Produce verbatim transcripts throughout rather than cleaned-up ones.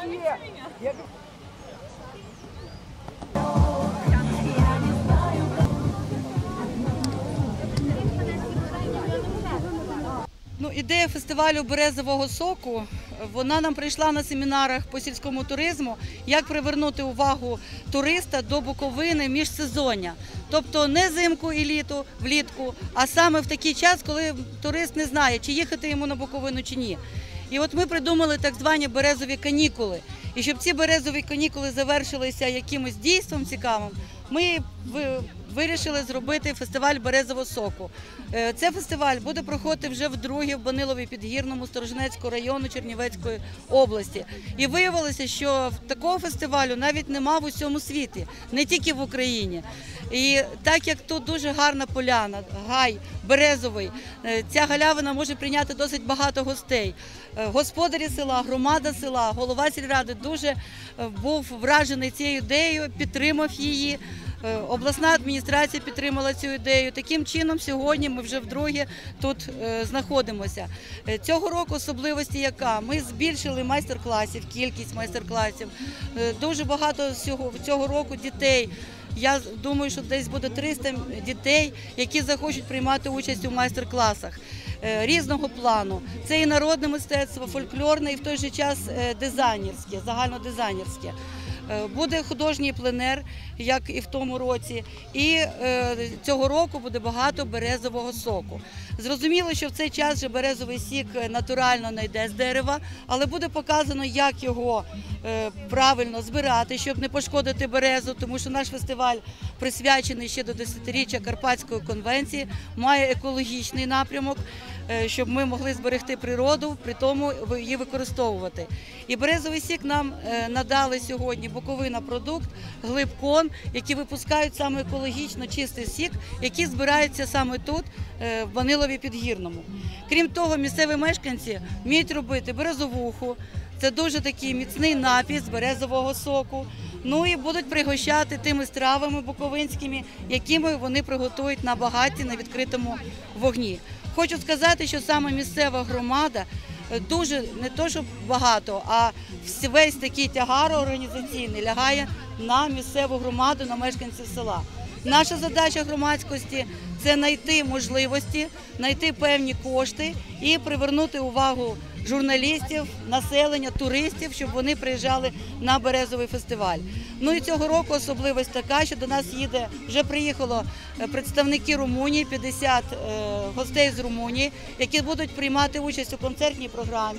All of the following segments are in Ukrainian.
Ну, ідея фестивалю березового соку, вона нам прийшла на семінарах по сільському туризму, як привернути увагу туриста до Буковини міжсезоння. Тобто не взимку і літо, влітку, а саме в такий час, коли турист не знає, чи їхати йому на Буковину, чи ні. І от ми придумали так звані березові канікули. І щоб ці березові канікули завершилися якимось дійством цікавим, ми вирішили зробити фестиваль березового соку. Цей фестиваль буде проходити вже вдруге в Банилові-Підгірному Сторожинецького району Чернівецької області. І виявилося, що такого фестивалю навіть нема в усьому світі, не тільки в Україні. І так як тут дуже гарна поляна, гай березовий, ця галявина може прийняти досить багато гостей. Господарі села, громада села, голова сільради дуже був вражений цією ідеєю, підтримав її. Обласна адміністрація підтримала цю ідею. Таким чином, сьогодні ми вже вдруге тут е, знаходимося. Цього року особливості яка? Ми збільшили майстер-класів, кількість майстер-класів. Е, дуже багато цього, цього року дітей. Я думаю, що десь буде триста дітей, які захочуть приймати участь у майстер-класах е, різного плану. Це і народне мистецтво, фольклорне, і в той же час е, дизайнерське, загальнодизайнерське. Буде художній пленер, як і в тому році, і е, цього року буде багато березового соку. Зрозуміло, що в цей час вже березовий сік натурально не йде з дерева, але буде показано, як його е, правильно збирати, щоб не пошкодити березу, тому що наш фестиваль присвячений ще до десятиріччя Карпатської конвенції, має екологічний напрямок, е, щоб ми могли зберегти природу, при тому її використовувати. І березовий сік нам е, надали сьогодні Буковина продукт, Глибкон, які випускають саме екологічно чистий сік, який збирається саме тут, в Банилові-Підгірному. Крім того, місцеві мешканці вміють робити березовуху, це дуже такий міцний напій з березового соку, ну і будуть пригощати тими стравами буковинськими, якими вони приготують на багатті, на відкритому вогні. Хочу сказати, що саме місцева громада дуже, не то що багато, а весь такий тягар організаційний лягає на місцеву громаду, на мешканців села. Наша задача громадськості – це знайти можливості, знайти певні кошти і привернути увагу журналістів, населення, туристів, щоб вони приїжджали на березовий фестиваль. Ну і цього року особливість така, що до нас їде, вже приїхало представники Румунії, п'ятдесят гостей з Румунії, які будуть приймати участь у концертній програмі.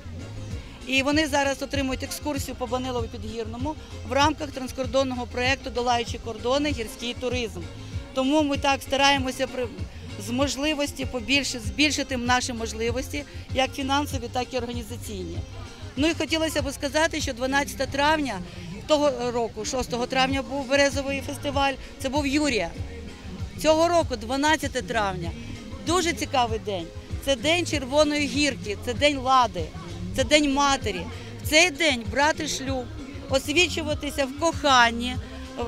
І вони зараз отримують екскурсію по Банилові-Підгірному в рамках транскордонного проєкту «Долаючи кордони. Гірський туризм». Тому ми так стараємося з можливості побільше, збільшити наші можливості, як фінансові, так і організаційні. Ну і хотілося б сказати, що дванадцятого травня того року, шостого травня був березовий фестиваль, це був Юрія. Цього року, дванадцятого травня, дуже цікавий день. Це день Червоної гірки, це день лади. Це День матері. В цей день брати шлюб, освічуватися в коханні,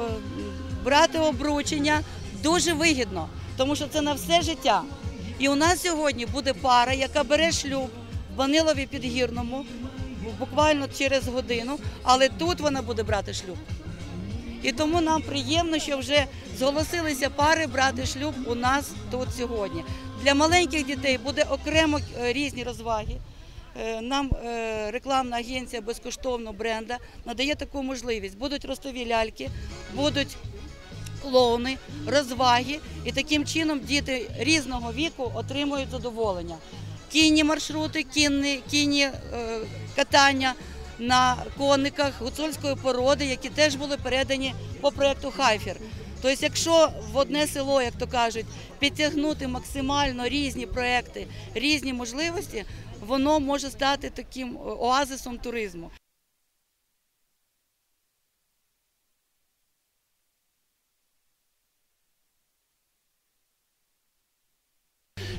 брати обручення дуже вигідно, тому що це на все життя. І у нас сьогодні буде пара, яка бере шлюб в Банилові-Підгірному, буквально через годину, але тут вона буде брати шлюб. І тому нам приємно, що вже зголосилися пари брати шлюб у нас тут сьогодні. Для маленьких дітей буде окремо різні розваги. Нам рекламна агенція безкоштовно бренда надає таку можливість. Будуть ростові ляльки, будуть клоуни, розваги, і таким чином діти різного віку отримують задоволення. Кінні маршрути, кінні, кінні е, катання на кониках гуцульської породи, які теж були передані по проєкту «Хайфер». Тобто, якщо в одне село, як то кажуть, підтягнути максимально різні проєкти, різні можливості, воно може стати таким оазисом туризму.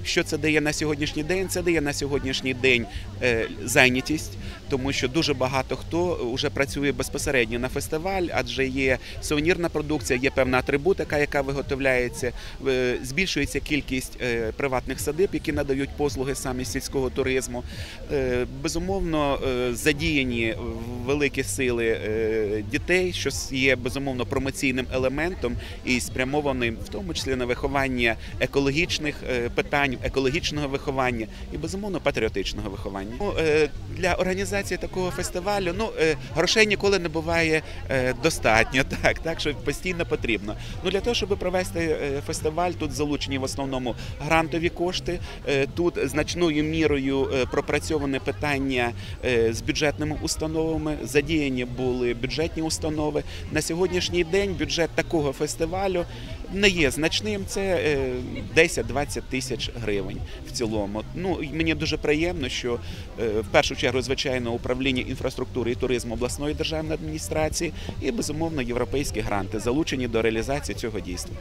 Що це дає на сьогоднішній день? Це дає на сьогоднішній день зайнятість, тому що дуже багато хто вже працює безпосередньо на фестиваль, адже є сувенірна продукція, є певна атрибутика, яка виготовляється, збільшується кількість приватних садиб, які надають послуги саме сільського туризму. Безумовно, задіяні великі сили дітей, що є, безумовно, промоційним елементом і спрямованим, в тому числі, на виховання екологічних питань, екологічного виховання і, безумовно, патріотичного виховання. Для організації такого фестивалю ну, грошей ніколи не буває достатньо, так, так, що постійно потрібно. Ну, для того, щоб провести фестиваль, тут залучені в основному грантові кошти, тут значною мірою пропрацьоване питання з бюджетними установами, задіяні були бюджетні установи. На сьогоднішній день бюджет такого фестивалю не є значним, це десять-двадцять тисяч гривень в цілому. Ну, мені дуже приємно, що в першу чергу, звичайно, управління інфраструктури і туризму обласної державної адміністрації і, безумовно, європейські гранти залучені до реалізації цього дійства.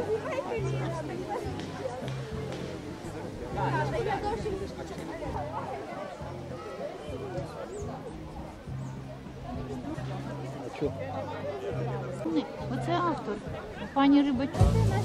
Оце автор, пані Рибачук.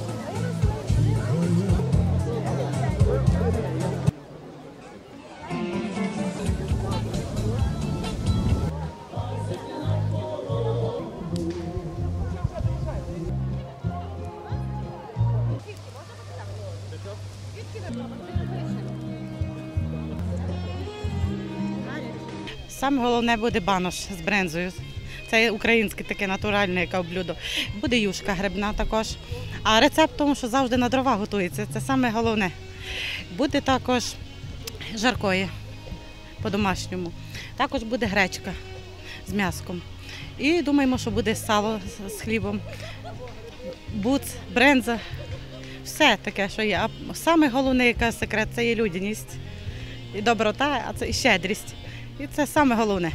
Саме головне буде банош з бринзою. Це українське таке натуральне яке блюдо. Буде юшка грибна також. А рецепт тому, що завжди на дрова готується. Це саме головне. Буде також жаркої по-домашньому. Також буде гречка з м'яском. І думаємо, що буде сало з хлібом, буц, бринза. Все таке, що є. А саме головне, яка секрет, це є людяність і доброта, а це і щедрість. І це саме головне.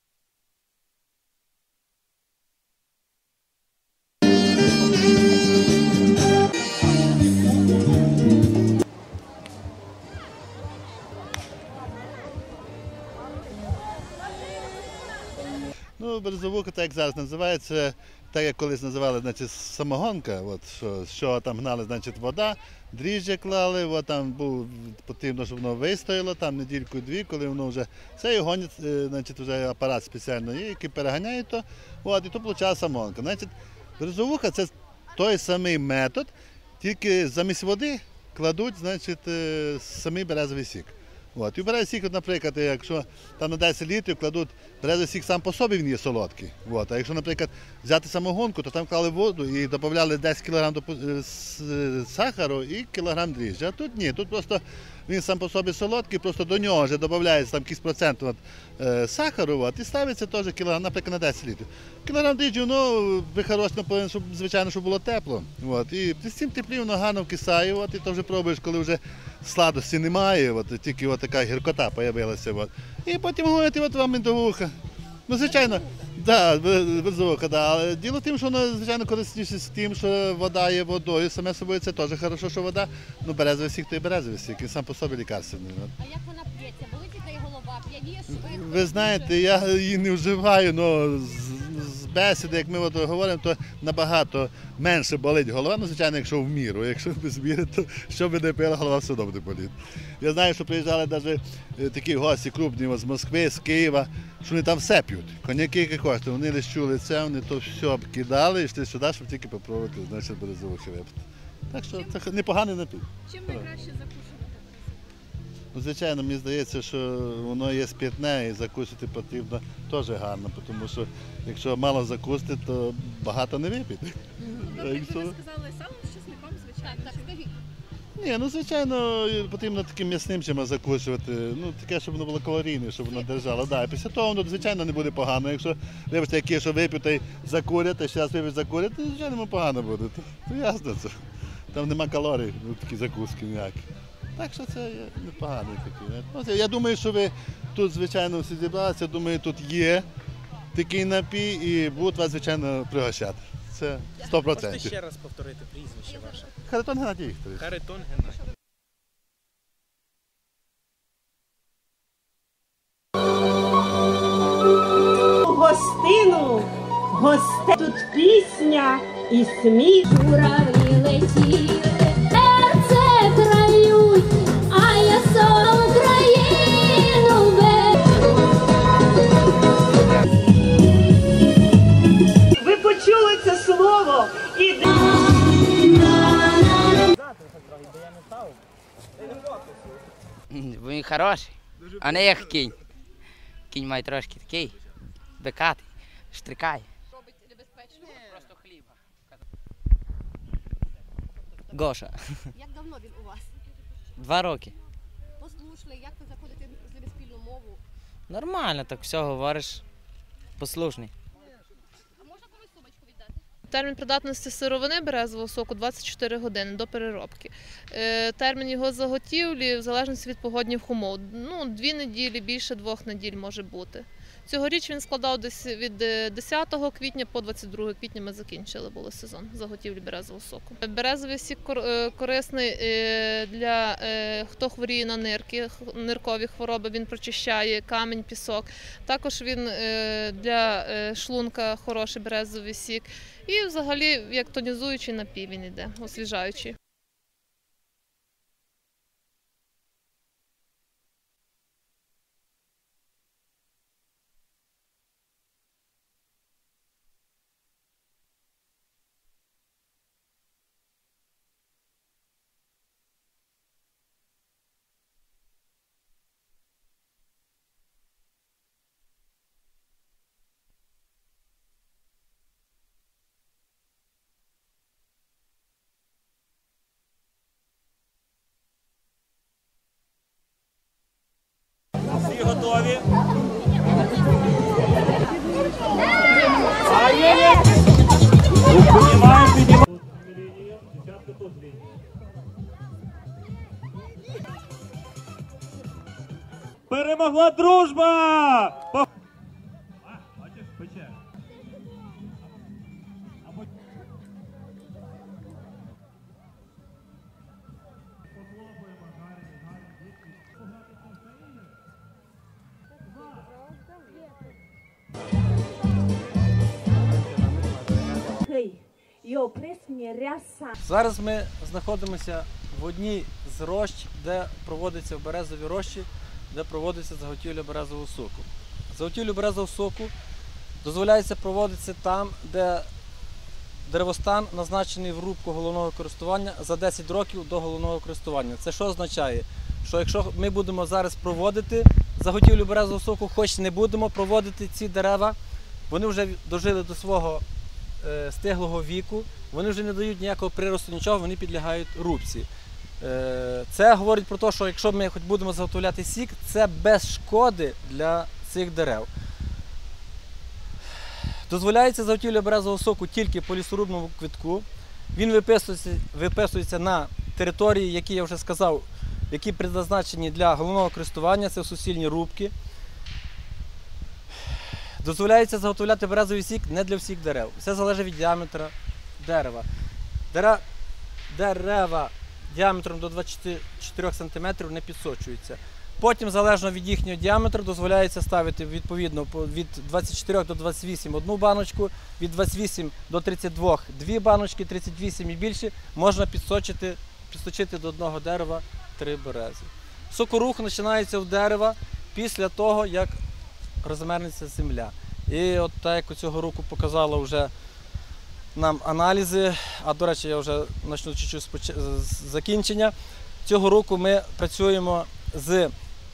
Ну, березовуха, так як зараз називається, так як колись називали, значить, самогонка, от, що, що там гнали, значить, вода, дріжджі клали, от, там був, потрібно, щоб воно вистояло, там недільку-дві, коли воно вже, це і гонять, значить, вже апарат спеціальний, який переганяє то, от, і то виходить самогонка. Значить, березовуха – це той самий метод, тільки замість води кладуть, значить, самий березовий сік. От. І березовий сік, наприклад, якщо там на десять літрів кладуть, березовий сік сам по собі він є солодкий. От. А якщо, наприклад, взяти самогонку, то там клали воду і додавали десять кілограмів сахару і кілограм дріжджі. А тут ні, тут просто він сам по собі солодкий, просто до нього вже додається там якийсь процент от, е, сахару от, і ставиться теж кілограм, наприклад, на десять літрів. Кілограм дріжджі, ну, вихорочно повинно, щоб, звичайно, щоб було тепло. От. І з цим теплі воно гарно вкисає, от, і то вже пробуєш, коли вже сладості немає, от, тільки от така гіркота з'явилася. От. І потім говорити, от вам медовуха. Ну, звичайно, так, да, березовуха, да. Але діло в тим, що воно, звичайно, корисніше з тим, що вода є водою, саме собою це теж добре, що вода. Ну, березовий сік, то і березовий сік, він сам по собі лікарственний. А як вона п'ється? Болить і голова, п'яніє швидко? Ви знаєте, я її не вживаю, але з бесіди, як ми от говоримо, то набагато менше болить голова, ну, звичайно, якщо в міру. Якщо без міри, то що би не пила, голова все одно буде боліти. Я знаю, що приїжджали навіть такі гості крупні з Москви, з Києва, що вони там все п'ють. Коньяки, які коштують. Вони лише чули це, вони то все кидали і йшли сюди, щоб тільки попробувати, значить, березовухи випити. Так що це непоганий напій. Чим найкраще закушувати? Ну, звичайно, мені здається, що воно є спиртне і закусити потрібно теж гарно, тому що якщо мало закусити, то багато не випити. Тобто, як ви сказали, сало з чесником, звичайно. Так, скажіть. Ні, ну звичайно, потрібно таким м'ясним чимось закусувати, ну таке, щоб воно було калорійне, щоб воно держало. Да, і після того воно, звичайно, не буде погано. Якщо, вибачте, які, що вип'ють і закурять, а ще раз вип'ють закурять, то, звичайно, погано буде. То, то ясно це. Там нема калорій, ну, такі закуски ніякі. Так що це непоганий такий. Ну, я думаю, що ви тут, звичайно, всі зібралися, думаю, тут є такий напій і будуть вас, звичайно, пригощати. Це сто процентів. Можете ще раз повторити прізвище ваше? Харитон Геннадій Вікторович. Харитон Геннадій. гостей. Тут пісня і сміх. Журавлі летіли, серце крають, а я сон Україну веду. Ви почули це слово і Він хороший, а не як кінь. Кінь має трошки такий, бекатий, штрикає. Робить небезпечно. Просто хліба. Гоша. Як давно він у вас? Два роки. Послушний, як ви заходите з ними спільну мову? Нормально, так все говориш. Послушний. А можна комусь сумочку віддати? Термін придатності сировини березового соку двадцять чотири години до переробки. Е, Термін його заготівлі в залежності від погодних умов. Ну, дві неділі, більше двох неділь може бути. Цьогоріч він складав десь від десятого квітня по двадцять друге квітня ми закінчили були сезон заготівлі березового соку. Березовий сік корисний для хто хворіє на нирки, ниркові хвороби, він прочищає камінь, пісок. Також він для шлунка хороший березовий сік. І взагалі як тонізуючий напій він йде, освіжаючий. Всі готові? Піднімаємо, піднімаємо. Дівчатка тут лінію. Перемогла дружба! По- А, бачиш, пече. Або- Похлопаємо, гарні, гарні дітки. Зараз ми знаходимося в одній з рощ, де проводиться в березовій рощі, де проводиться заготівля березового соку. Заготівлю березового соку дозволяється проводитися там, де деревостан назначений в рубку головного користування за десять років до головного користування. Це що означає? Що якщо ми будемо зараз проводити заготівлю березового соку, хоч не будемо проводити ці дерева, вони вже дожили до свого е, стиглого віку, вони вже не дають ніякого приросту, нічого, вони підлягають рубці. Е, це говорить про те, що якщо ми хоч будемо заготовляти сік, це без шкоди для цих дерев. Дозволяється заготівля березового соку тільки по лісорубному квитку. Він виписується, виписується на території, які я вже сказав, які призначені для головного користування, це суцільні рубки. Дозволяється заготовляти березовий сік не для всіх дерев. Все залежить від діаметра дерева. Дерева, дерева діаметром до двадцяти чотирьох сантиметрів не підсочуються. Потім, залежно від їхнього діаметру, дозволяється ставити відповідно від двадцяти чотирьох до двадцяти восьми одну баночку, від двадцяти восьми до тридцяти двох дві баночки, тридцять вісім і більше можна підсочити, підсочити до одного дерева три берези. Сокорух починається у дерева після того, як розмернеться земля. І от так, як цього року показало вже нам аналізи, а до речі, я вже почну чуть-чуть з закінчення. Цього року ми працюємо з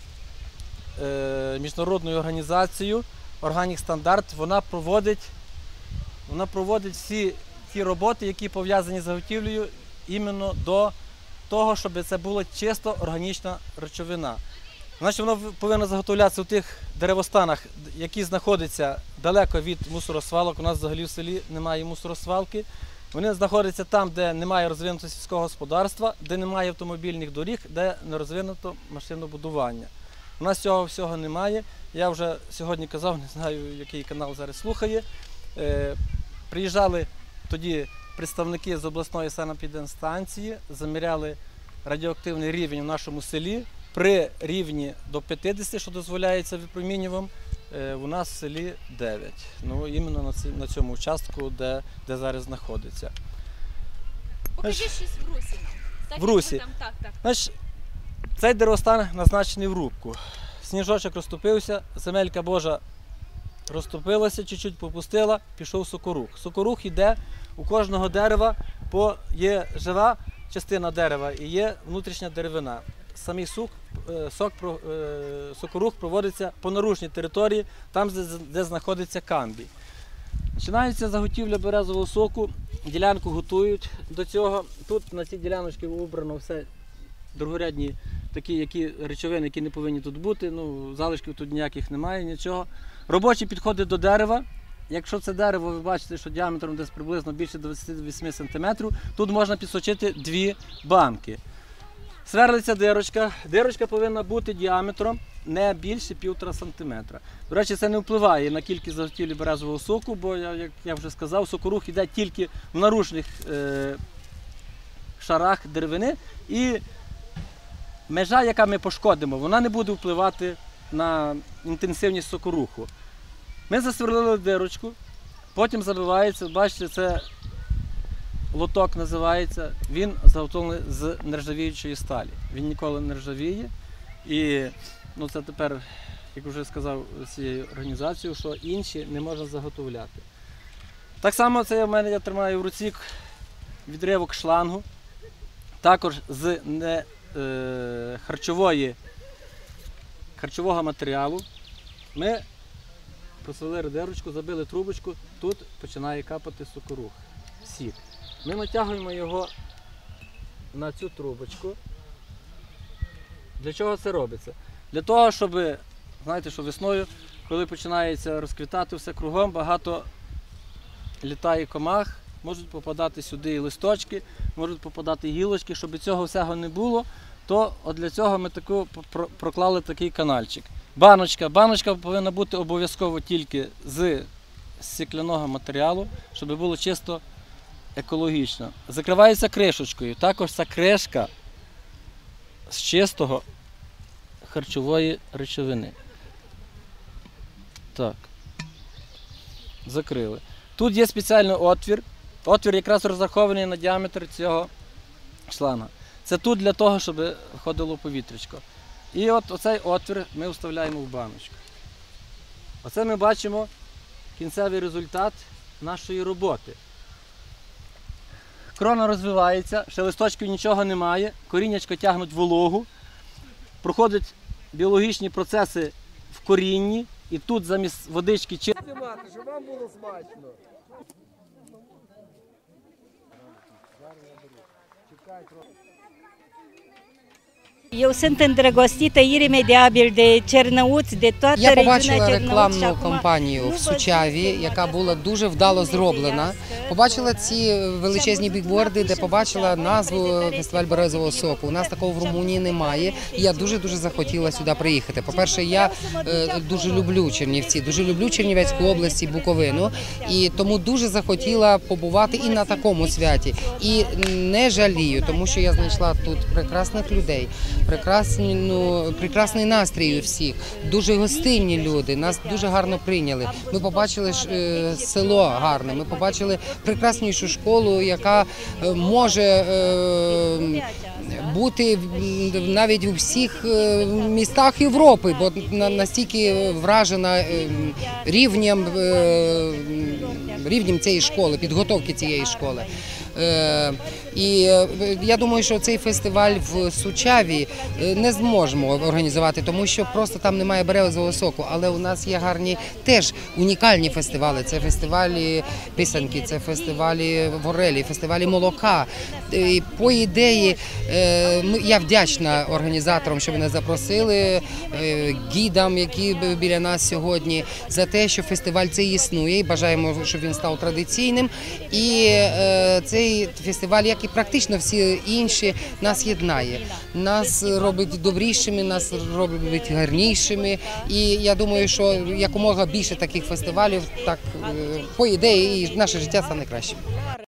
е, міжнародною організацією Organic Standard. Вона проводить, вона проводить всі ті роботи, які пов'язані з заготівлею іменно до того, щоб це була чисто органічна речовина. Значить, воно повинно заготовлятися у тих деревостанах, які знаходяться далеко від мусоросвалок. У нас взагалі в селі немає мусоросвалки. Вони знаходяться там, де немає розвинутого сільського господарства, де немає автомобільних доріг, де не розвинуто машинобудування. У нас цього всього немає. Я вже сьогодні казав, не знаю, який канал зараз слухає. Е, приїжджали тоді представники з обласної санепідемстанції, заміряли радіоактивний рівень в нашому селі. При рівні до п'ятдесяти, що дозволяється випромінюванням, е, у нас в селі дев'ять. Ну, іменно на, ці, на цьому участку, де, де зараз знаходиться. Покажіть щось в русі нам. Так, В русі. Там, так, так. Значить, цей деревостан назначений в рубку. Сніжочок розтопився, земелька Божа розтопилася, чуть-чуть попустила, пішов сокорух. Сокорух йде у кожного дерева, по є жива частина дерева і є внутрішня деревина. Самий сук, сок, сокорух проводиться по наружній території, там, де, де знаходиться камбій. Починається заготівля березового соку, ділянку готують до цього. Тут на цій діляночці обрано все другорядні такі які речовини, які не повинні тут бути. Ну, залишків тут ніяких немає, нічого. Робочі підходи до дерева. Якщо це дерево, ви бачите, що діаметром десь приблизно більше двадцяти восьми сантиметрів, тут можна підсочити дві банки. Сверлиться дирочка. Дирочка повинна бути діаметром не більше півтора сантиметра. До речі, це не впливає на кількість заготівлі березового соку, бо, як я вже сказав, сокорух йде тільки в наружних е, шарах деревини. І межа, яка ми пошкодимо, вона не буде впливати на інтенсивність сокоруху. Ми засверлили дирочку, потім забивається, бачите, це лоток називається, він заготовлений з нержавіючої сталі. Він ніколи не ржавіє. І ну, це тепер, як вже сказав цією організацією, що інші не можна заготовляти. Так само це в мене, я тримаю в руці відривок шлангу, також з не, е, харчової, харчового матеріалу. Ми просверлили дирочку, забили трубочку, тут починає капати сокорух, сік. Ми натягуємо його на цю трубочку. Для чого це робиться? Для того, щоб, знаєте, що весною, коли починається розквітати все кругом, багато літає комах, можуть попадати сюди і листочки, можуть попадати гілочки. Щоб цього всього не було, то от для цього ми таку проклали такий канальчик. Баночка. Баночка повинна бути обов'язково тільки з стекляного матеріалу, щоб було чисто екологічно. Закривається кришечкою. Також ця кришка з чистого харчової речовини. Так. Закрили. Тут є спеціальний отвір. Отвір якраз розрахований на діаметр цього шланга. Це тут для того, щоб ходило повітрячко. І от оцей отвір ми вставляємо в баночку. Оце ми бачимо кінцевий результат нашої роботи. Крона розвивається, ще листочків нічого немає, коріннячко тягнуть вологу, проходять біологічні процеси в корінні, і тут замість водички чи... Щоб вам було смачно. Eu sunt îndrăgostită iremediabil de Cernăuți, de toată Я regiunea побачила Cernăuți și рекламну acum кампанію в Сучаві, яка була дуже вдало зроблена. Побачила ці величезні бікборди, де побачила назву фестиваль березового соку. У нас такого в Румунії немає, і я дуже-дуже захотіла сюди приїхати. По-перше, я е, дуже люблю Чернівці, дуже люблю Чернівецьку область і Буковину, і тому дуже захотіла побувати і на такому святі. І не жалію, тому що я знайшла тут прекрасних людей, прекрасні, ну, прекрасний настрій у всіх, дуже гостинні люди, нас дуже гарно прийняли. Ми побачили е, село гарне, ми побачили прекраснішу школу, яка е, може е, бути навіть у всіх е, містах Європи, бо на, настільки вражена е, рівнем, е, рівнем цієї школи, підготовки цієї школи. Е, і я думаю, що цей фестиваль в Сучаві не зможемо організувати, тому що просто там немає березового соку, але у нас є гарні теж унікальні фестивалі. Це фестивалі писанки, це фестивалі ворелі, фестивалі молока. І по ідеї, я вдячна організаторам, що мене запросили, гідам, які біля нас сьогодні, за те, що фестиваль цей існує, і бажаємо, щоб він став традиційним. І цей фестиваль, як і практично всі інші, нас єднає. Нас робить добрішими, нас робить гарнішими. І я думаю, що якомога більше таких фестивалів, так, по ідеї, і наше життя стане кращим.